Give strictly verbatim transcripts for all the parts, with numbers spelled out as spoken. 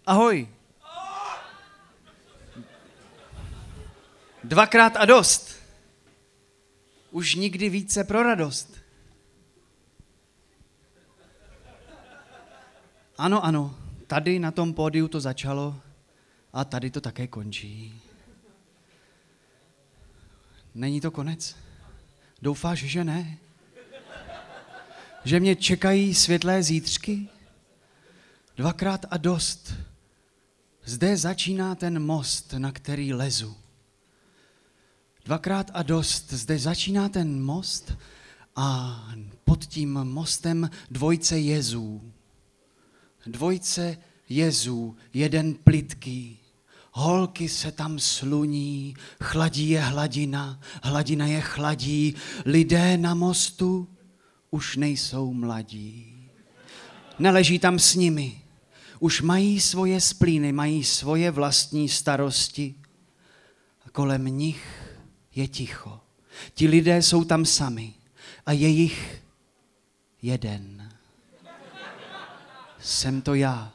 Ahoj. Dvakrát a dost. Už nikdy více pro radost. Ano, ano, tady na tom pódiu to začalo a tady to také končí. Není to konec? Doufáš, že ne? Že mě čekají světlé zítřky? Dvakrát a dost. Zde začíná ten most, na který lezu. Dvakrát a dost. Zde začíná ten most a pod tím mostem dvojce jezů. Dvojce jezů, jeden plytký. Holky se tam sluní, chladí je hladina, hladina je chladí. Lidé na mostu už nejsou mladí. Neleží tam s nimi. Už mají svoje splíny, mají svoje vlastní starosti. A kolem nich je ticho. Ti lidé jsou tam sami a je jich jeden. Jsem to já.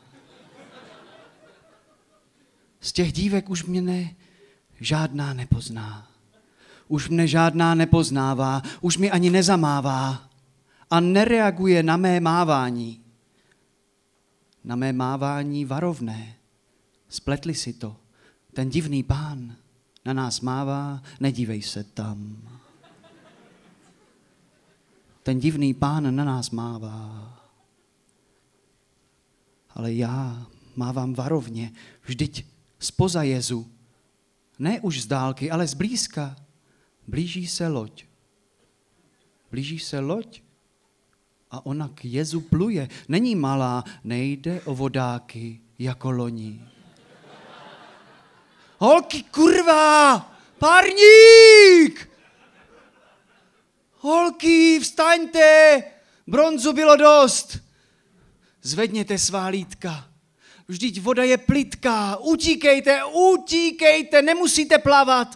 Z těch dívek už mě ne, žádná nepozná. Už mne žádná nepoznává, už mi ani nezamává a nereaguje na mé mávání. Na mé mávání varovné. Spletli si to. Ten divný pán na nás mává, nedívej se tam. Ten divný pán na nás mává. Ale já mávám varovně, vždyť zpoza jezu. Ne už z dálky, ale zblízka. Blíží se loď. Blíží se loď a ona k jezu pluje. Není malá, nejde o vodáky jako loni. Holky, kurva! Párník! Holky, vstaňte! Bronzu bylo dost. Zvedněte svá lítka. Vždyť voda je plytká. Utíkejte, utíkejte, nemusíte plavat.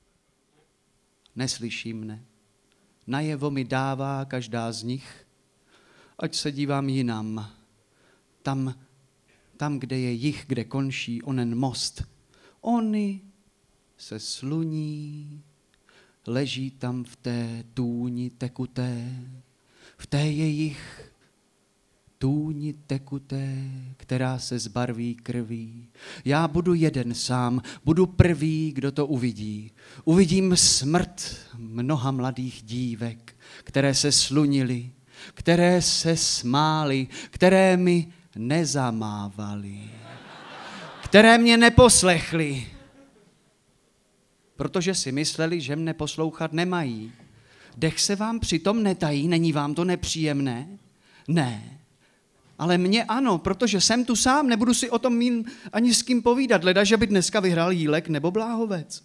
Neslyší mne. Najevo mi dává každá z nich, ať se dívám jinam. Tam, tam, kde je jich, kde končí onen most. Oni se sluní, leží tam v té tůni tekuté, v té jejich tůni tekuté, která se zbarví krví. Já budu jeden sám, budu prvý, kdo to uvidí. Uvidím smrt mnoha mladých dívek, které se slunily, které se smály, které mi nezamávaly, které mě neposlechly, protože si mysleli, že mne poslouchat nemají. Dech se vám přitom netají, není vám to nepříjemné? Ne. Ale mně ano, protože jsem tu sám, nebudu si o tom mít ani s kým povídat, leda, že by dneska vyhrál Jílek nebo Bláhovec.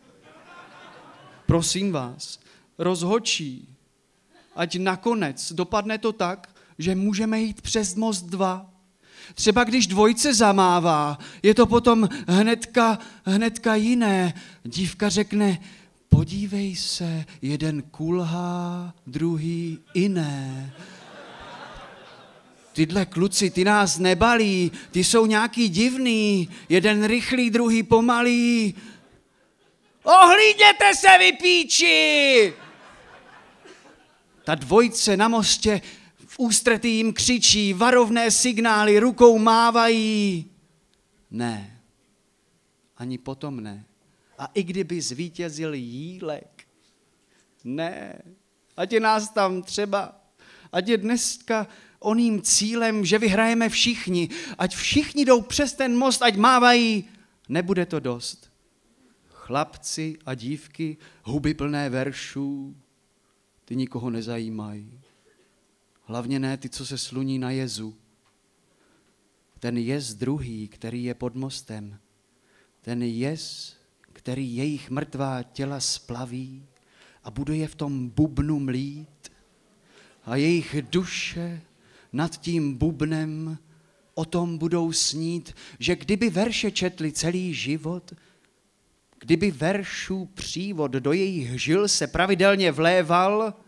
Prosím vás, rozhodčí, ať nakonec dopadne to tak, že můžeme jít přes most dva. Třeba když dvojce zamává, je to potom hnedka, hnedka jiné. Dívka řekne, podívej se, jeden kulhá, druhý iné. Tyhle kluci, ty nás nebalí, ty jsou nějaký divný, jeden rychlý, druhý pomalý. Ohlídněte se, vy píči! Ta dvojce na mostě v ústretí jim křičí, varovné signály, rukou mávají. Ne, ani potom ne. A i kdyby zvítězil Jílek, ne, ať je nás tam třeba, ať je dneska oným cílem, že vyhrajeme všichni, ať všichni jdou přes ten most, ať mávají, nebude to dost. Chlapci a dívky, huby plné veršů, ty nikoho nezajímají. Hlavně ne ty, co se sluní na jezu. Ten jez druhý, který je pod mostem, ten jez, který jejich mrtvá těla splaví a bude je v tom bubnu mlít a jejich duše nad tím bubnem o tom budou snít, že kdyby verše četli celý život, kdyby veršů přívod do jejich žil se pravidelně vléval,